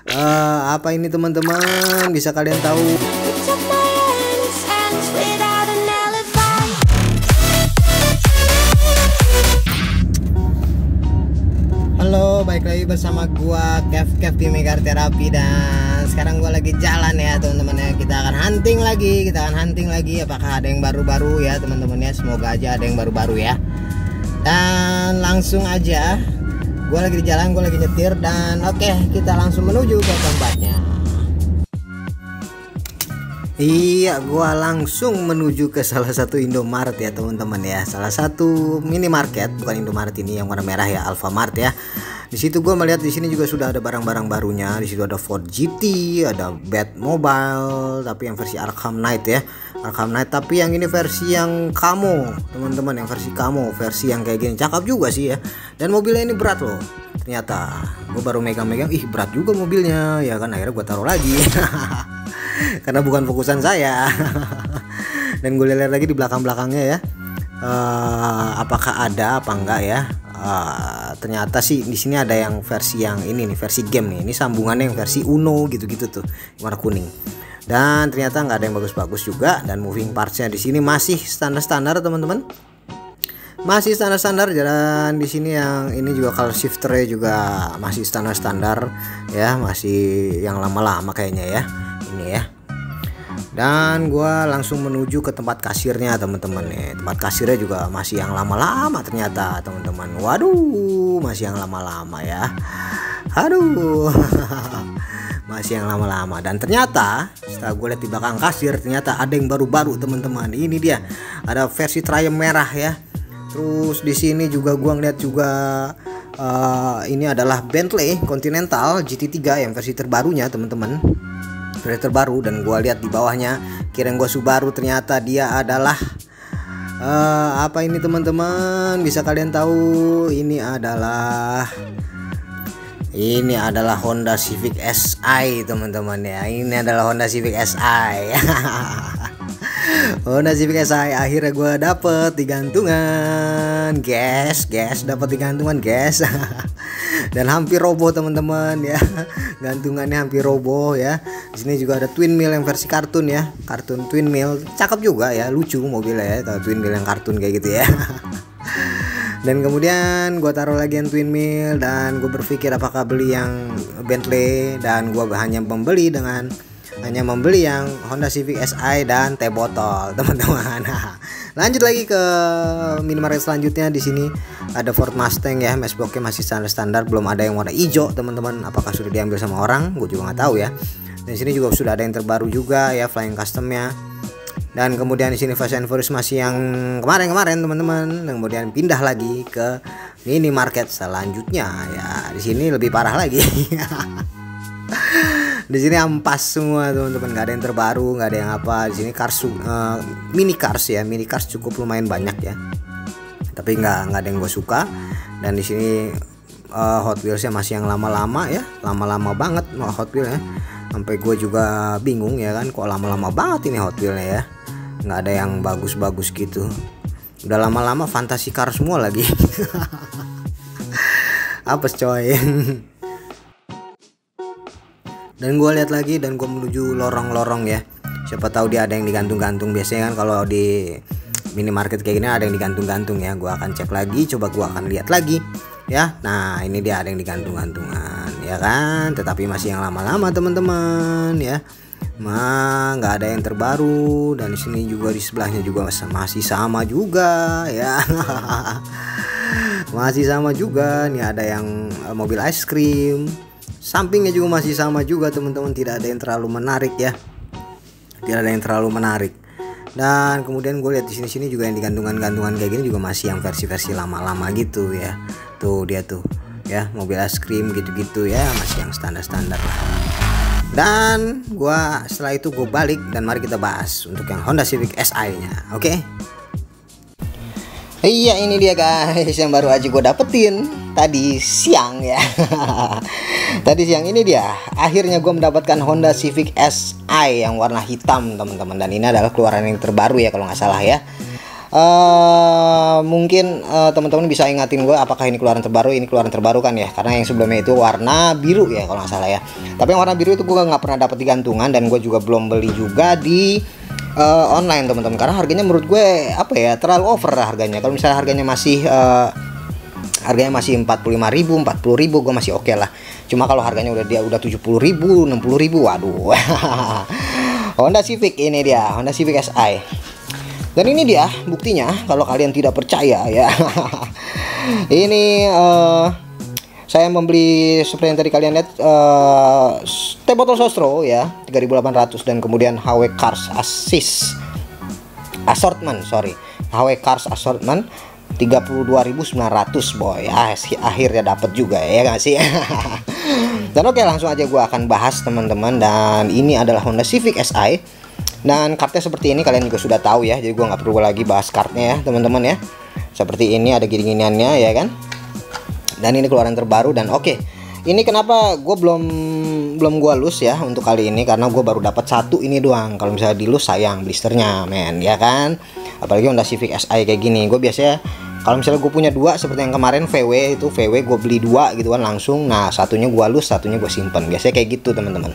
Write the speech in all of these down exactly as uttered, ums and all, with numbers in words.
Eh, apa ini teman-teman? Bisa kalian tahu? Halo, balik lagi bersama gua Kev Kev di Megar Terapi, dan sekarang gua lagi jalan ya teman-teman ya. Kita akan hunting lagi, kita akan hunting lagi. Apakah ada yang baru-baru ya teman-teman ya? Semoga aja ada yang baru-baru ya. Dan langsung aja, gua lagi di jalan, gua lagi nyetir, dan oke okay, kita langsung menuju ke tempatnya. Iya, gua langsung menuju ke salah satu Indomaret ya teman-teman ya. Salah satu minimarket, bukan Indomaret ini yang warna merah ya, Alfamart ya. Di situ gua melihat di sini juga sudah ada barang-barang barunya. Di situ ada Ford G T, ada Batmobile, tapi yang versi Arkham Knight ya. Arkham Knight, tapi yang ini versi yang camo, teman-teman, yang versi camo, versi yang kayak gini. Cakep juga sih ya. Dan mobilnya ini berat loh. Ternyata gua baru megang-megang, ih berat juga mobilnya ya kan, akhirnya gua taruh lagi. Karena bukan fokusan saya. Dan gue lihat lagi di belakang-belakangnya ya, uh, apakah ada apa enggak ya. Uh, ternyata sih di sini ada yang versi yang ini nih, versi game nih. Ini sambungannya yang versi Uno gitu-gitu tuh, warna kuning. Dan ternyata nggak ada yang bagus-bagus juga. Dan moving partsnya di sini masih standar-standar teman-teman, masih standar-standar. Dan di sini yang ini juga color shifternya juga masih standar-standar ya, masih yang lama-lama kayaknya ya ini ya. Dan gua langsung menuju ke tempat kasirnya teman-teman nih. Tempat kasirnya juga masih yang lama-lama ternyata teman-teman. Waduh, masih yang lama-lama ya. Aduh. Masih yang lama-lama. Dan ternyata setelah gue lihat di belakang kasir, ternyata ada yang baru-baru teman-teman. Ini dia, ada versi Triumph merah ya. Terus di sini juga gua ngeliat juga uh, ini adalah Bentley Continental G T tiga yang versi terbarunya teman-teman, versi terbaru. Dan gua lihat di bawahnya, kirain gua Subaru, ternyata dia adalah uh, apa ini teman-teman? Bisa kalian tahu? Ini adalah ini adalah Honda Civic S I teman-teman ya. Ini adalah Honda Civic S I. Honda Civic S I akhirnya gue dapet di gantungan, guys, guys, dapat di gantungan, guys. Dan hampir roboh teman-teman ya, gantungannya hampir roboh ya. Di sini juga ada twin mill yang versi kartun ya, kartun twin mill, cakep juga ya, lucu mobilnya ya, kalau twin mill yang kartun kayak gitu ya. Dan kemudian gue taruh lagi yang twin mill, dan gue berpikir apakah beli yang Bentley, dan gue hanya membeli dengan hanya membeli yang Honda Civic S I dan teh botol teman-teman. Lanjut lagi ke minimarket selanjutnya. Di sini ada Ford Mustang ya, matchboxnya masih standar-standar, belum ada yang warna hijau teman-teman. Apakah sudah diambil sama orang? Gue juga nggak tahu ya. Dan di sini juga sudah ada yang terbaru juga ya, Flying Customnya. Dan kemudian di sini Fast and Furious masih yang kemarin-kemarin teman-teman. Kemudian pindah lagi ke minimarket selanjutnya ya. Di sini lebih parah lagi. Di sini ampas semua teman-teman, nggak ada yang terbaru, nggak ada yang apa. Di sini cars uh, mini cars ya, mini cars cukup lumayan banyak ya. Tapi nggak nggak ada yang gue suka. Dan di sini uh, Hot Wheelsnya masih yang lama-lama ya, lama-lama banget Hot Wheels ya. Sampai gue juga bingung ya kan, kok lama-lama banget ini Hot Wheelsnya ya. Nggak ada yang bagus-bagus gitu. Udah lama-lama fantasi car semua lagi. Apes coy. Dan gue lihat lagi, dan gue menuju lorong-lorong ya. Siapa tahu dia ada yang digantung-gantung. Biasanya kan kalau di minimarket kayak gini ada yang digantung-gantung ya. Gue akan cek lagi, coba gue akan lihat lagi ya. Nah ini dia ada yang digantung-gantungan ya kan. Tetapi masih yang lama-lama teman-teman ya. Mah nggak ada yang terbaru. Dan di sini juga di sebelahnya juga masih sama juga ya. Masih sama juga. Nih ada yang mobil es krim. Sampingnya juga masih sama juga teman-teman, tidak ada yang terlalu menarik ya, tidak ada yang terlalu menarik. Dan kemudian gue lihat di sini-sini juga yang digantungan-gantungan kayak gini juga masih yang versi-versi lama-lama gitu ya. Tuh dia tuh ya, mobil es krim gitu-gitu ya, masih yang standar-standar lah. Dan gue setelah itu gue balik, dan mari kita bahas untuk yang Honda Civic S I-nya, oke? Okay? Iya ini dia guys, yang baru aja gue dapetin tadi siang ya. Tadi siang ini dia, akhirnya gue mendapatkan Honda Civic S I yang warna hitam teman-teman. Dan ini adalah keluaran yang terbaru ya kalau nggak salah ya. Uh, mungkin uh, teman-teman bisa ingatin gue apakah ini keluaran terbaru. Ini keluaran terbaru kan ya, karena yang sebelumnya itu warna biru ya kalau nggak salah ya. Tapi yang warna biru itu gue nggak pernah dapat di gantungan, dan gue juga belum beli juga di uh, online teman-teman, karena harganya menurut gue apa ya, terlalu over harganya. Kalau misalnya harganya masih uh, harganya masih empat puluh lima ribu, empat puluh ribu, gue masih oke okay lah. Cuma kalau harganya udah dia udah tujuh puluh ribu, enam puluh ribu, waduh. Honda Civic, ini dia Honda Civic S I. Dan ini dia buktinya kalau kalian tidak percaya ya. Ini uh, saya membeli seperti yang tadi kalian lihat, uh, teh botol Sostro ya, tiga ribu delapan ratus, dan kemudian H W Cars Assist Assortment, sorry, H W Cars Assortment tiga puluh dua ribu sembilan ratus boy. Ah, akhirnya dapat juga ya nggak sih. Dan oke, langsung aja gue akan bahas teman-teman. Dan ini adalah Honda Civic S I, dan kartnya seperti ini, kalian juga sudah tahu ya, jadi gue nggak perlu lagi bahas kartnya ya teman-teman ya. Seperti ini, ada gini-giniannya ya kan. Dan ini keluaran terbaru. Dan oke, ini kenapa gue belum belum gue lus ya untuk kali ini, karena gue baru dapat satu ini doang. Kalau misalnya dilus sayang blisternya men ya kan, apalagi Honda Civic S I kayak gini. Gue biasanya kalau misalnya gue punya dua seperti yang kemarin V W itu, V W gue beli dua gitu kan langsung, nah satunya gue lus, satunya gue simpen, biasanya kayak gitu teman-teman.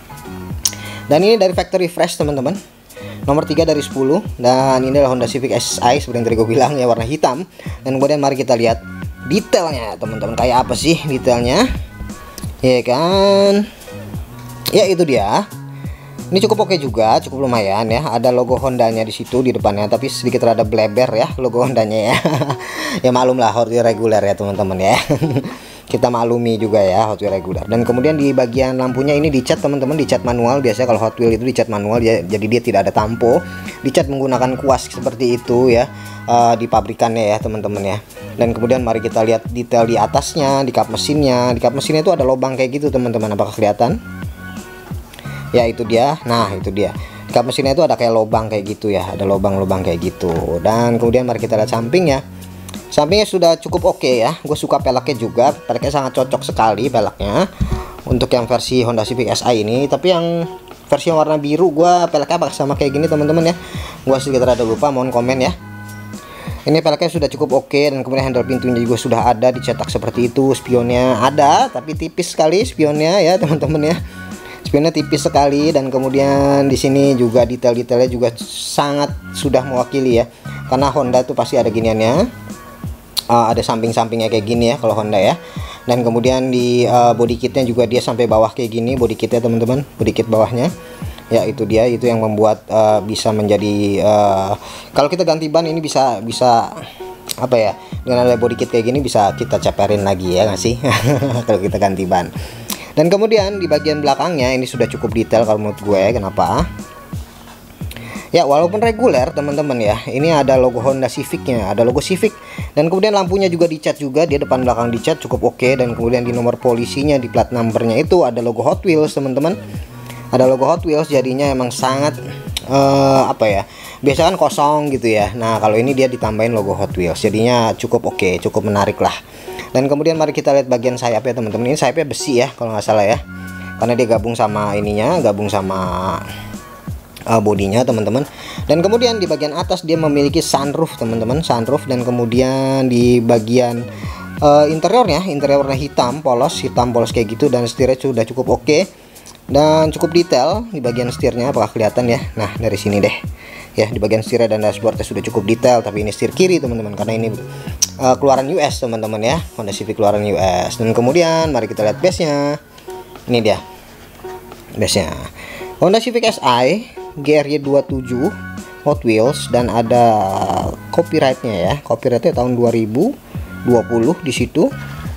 Dan ini dari factory fresh teman-teman, nomor tiga dari sepuluh. Dan ini adalah Honda Civic S I seperti yang tadi gue bilang ya, warna hitam. Dan kemudian mari kita lihat detailnya teman-teman, kayak apa sih detailnya ya kan. Ya itu dia. Ini cukup oke juga, cukup lumayan ya. Ada logo Hondanya di situ di depannya, tapi sedikit rada bleber ya logo Hondanya ya. Ya maklum lah, Hot Wheels reguler ya teman-teman ya. Kita maklumi juga ya Hot Wheels reguler. Dan kemudian di bagian lampunya ini dicat teman-teman, dicat manual. Biasanya kalau Hot Wheels itu dicat manual ya, jadi dia tidak ada tampo. Dicat menggunakan kuas seperti itu ya, uh, di pabrikannya ya teman-teman ya. Dan kemudian mari kita lihat detail di atasnya, di kap mesinnya. Di kap mesinnya itu ada lubang kayak gitu teman-teman, apakah kelihatan? Ya itu dia. Nah itu dia, di kap mesinnya itu ada kayak lubang kayak gitu ya, ada lubang-lubang kayak gitu. Dan kemudian mari kita lihat sampingnya. Sampingnya sudah cukup oke okay ya. Gue suka peleknya juga, peleknya sangat cocok sekali peleknya untuk yang versi Honda Civic S I ini. Tapi yang versi yang warna biru, gue peleknya apakah sama kayak gini teman-teman ya. Gue sedikit rada lupa, mohon komen ya. Ini peleknya sudah cukup oke okay, dan kemudian handle pintunya juga sudah ada, dicetak seperti itu. Spionnya ada, tapi tipis sekali spionnya ya teman-teman ya. Spionnya tipis sekali. Dan kemudian di sini juga detail-detailnya juga sangat sudah mewakili ya, karena Honda itu pasti ada giniannya, uh, ada samping-sampingnya kayak gini ya kalau Honda ya. Dan kemudian di uh, body kitnya juga dia sampai bawah kayak gini body kitnya teman-teman, body kit bawahnya ya. Itu dia, itu yang membuat uh, bisa menjadi uh, kalau kita ganti ban ini bisa bisa apa ya, dengan ada body kit kayak gini bisa kita ceperin lagi ya nggak sih. Kalau kita ganti ban. Dan kemudian di bagian belakangnya ini sudah cukup detail kalau menurut gue. Kenapa? Ya walaupun reguler teman-teman ya, ini ada logo Honda Civicnya, ada logo Civic. Dan kemudian lampunya juga dicat juga, dia depan belakang dicat cukup oke. Dan kemudian di nomor polisinya, di plat numbernya itu ada logo Hot Wheels teman-teman, ada logo Hot Wheels, jadinya emang sangat uh, apa ya, biasa kan kosong gitu ya. Nah kalau ini dia ditambahin logo Hot Wheels, jadinya cukup oke, cukup menarik lah. Dan kemudian mari kita lihat bagian sayapnya teman-teman. Ini sayapnya besi ya kalau nggak salah ya, karena dia gabung sama ininya, gabung sama uh, bodinya teman-teman. Dan kemudian di bagian atas dia memiliki sunroof teman-teman, sunroof. Dan kemudian di bagian uh, interiornya, interior warna hitam polos, hitam polos kayak gitu. Dan setirnya sudah cukup oke dan cukup detail. Di bagian setirnya apakah kelihatan ya? Nah dari sini deh ya, di bagian setir dan dashboardnya sudah cukup detail. Tapi ini setir kiri teman-teman, karena ini uh, keluaran U S teman-teman ya, Honda Civic keluaran U S. Dan kemudian mari kita lihat base-nya. Ini dia base-nya, Honda Civic S I G R Y dua puluh tujuh Hot Wheels. Dan ada copyrightnya ya, copyrightnya tahun dua ribu dua puluh di situ.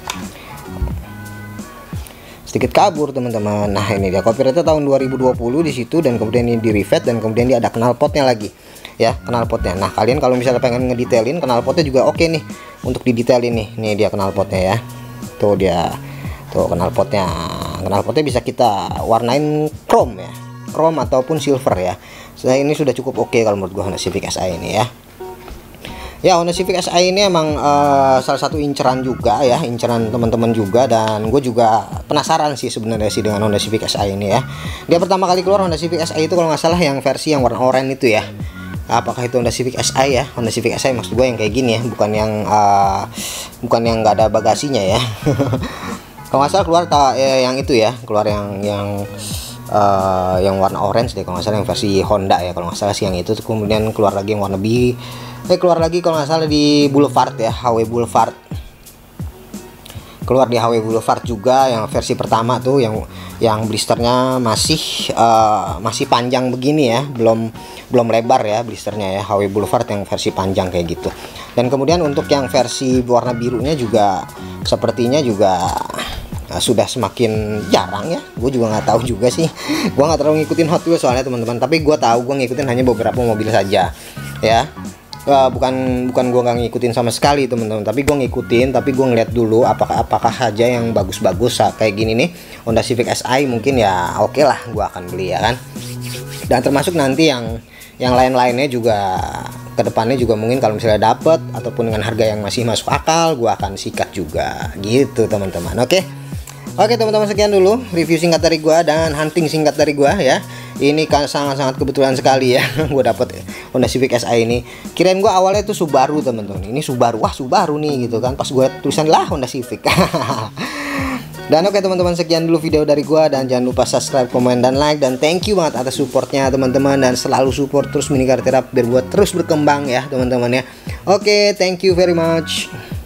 Sedikit kabur teman-teman. Nah ini dia copyrightnya tahun dua ribu dua puluh di situ. Dan kemudian ini di revet, dan kemudian dia ada knalpotnya lagi ya, knalpotnya. Nah kalian kalau misalnya pengen ngedetailin knalpotnya juga oke nih untuk didetailin nih. Nih dia knalpotnya ya, tuh dia tuh knalpotnya. Knalpotnya bisa kita warnain chrome ya, chrome ataupun silver ya. Nah ini sudah cukup oke kalau menurut gua Honda Civic S I ini ya. Ya Honda Civic S I ini emang uh, salah satu inceran juga ya, inceran teman-teman juga. Dan gue juga penasaran sih sebenarnya sih dengan Honda Civic S I ini ya. Dia pertama kali keluar Honda Civic S I itu kalau nggak salah yang versi yang warna oranye itu ya. apakah itu Honda Civic S I ya, Honda Civic S I maksud gue yang kayak gini ya, bukan yang uh, bukan yang nggak ada bagasinya ya. Kalau nggak salah keluar ta, eh, yang itu ya, keluar yang yang uh, yang warna orange deh kalau nggak salah, yang versi Honda ya kalau nggak salah sih yang itu. Kemudian keluar lagi yang warna biru, eh keluar lagi kalau nggak salah di Boulevard ya, H W Boulevard. Keluar di H W Boulevard juga yang versi pertama tuh, yang yang blisternya masih uh, masih panjang begini ya, belum belum lebar ya blisternya ya, H W Boulevard yang versi panjang kayak gitu. Dan kemudian untuk yang versi warna birunya juga sepertinya juga uh, sudah semakin jarang ya. Gue juga nggak tahu juga sih, gue nggak terlalu ngikutin Hot Wheels soalnya teman-teman, tapi gue tahu gue ngikutin hanya beberapa mobil saja ya. Uh, bukan bukan gue nggak ngikutin sama sekali teman-teman, tapi gue ngikutin, tapi gue ngeliat dulu apakah apakah saja yang bagus-bagus kayak gini nih, Honda Civic S I mungkin ya oke okay lah gue akan beli ya kan. Dan termasuk nanti yang yang lain-lainnya juga kedepannya juga mungkin kalau misalnya dapet ataupun dengan harga yang masih masuk akal, gue akan sikat juga gitu teman-teman. Oke okay? Oke teman-teman, sekian dulu review singkat dari gua dan hunting singkat dari gua ya. Ini kan sangat-sangat kebetulan sekali ya, gue dapet Honda Civic S I ini. Kirain gua awalnya itu Subaru teman-teman. Ini Subaru, wah Subaru nih gitu kan. Pas gue tulisan lah Honda Civic. Dan oke teman-teman, sekian dulu video dari gua, dan jangan lupa subscribe, komen, dan like. Dan thank you banget atas supportnya teman-teman, dan selalu support terus Mini Car Therapy biar gua terus berkembang ya teman-teman ya. Oke, thank you very much.